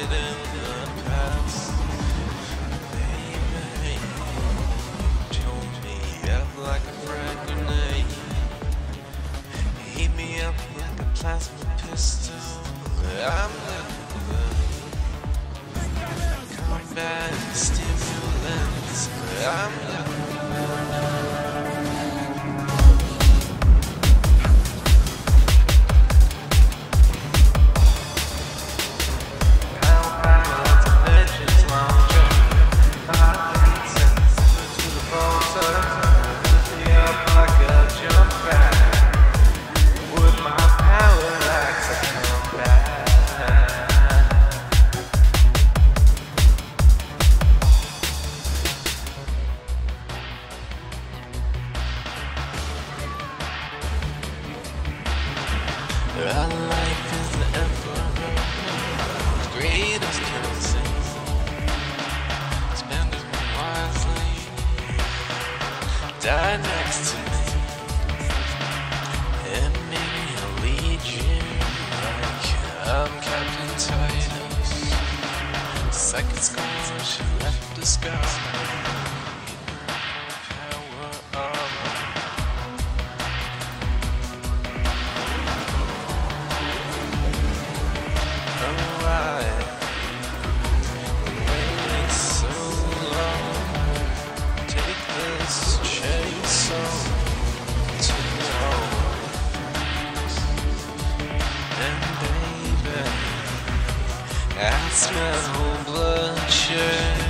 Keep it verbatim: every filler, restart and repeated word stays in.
in the past. Baby, told me up like a frag grenade. Heat me up like a plasma pistol. I'm liquid. Combat stimulants. I'm liquid. Our life is the emperor, the greatest currency. Spend it wisely. Die next to me, and maybe I'll lead you like I'm Captain Titus. Second score, she left the sky. I smell bloodshed.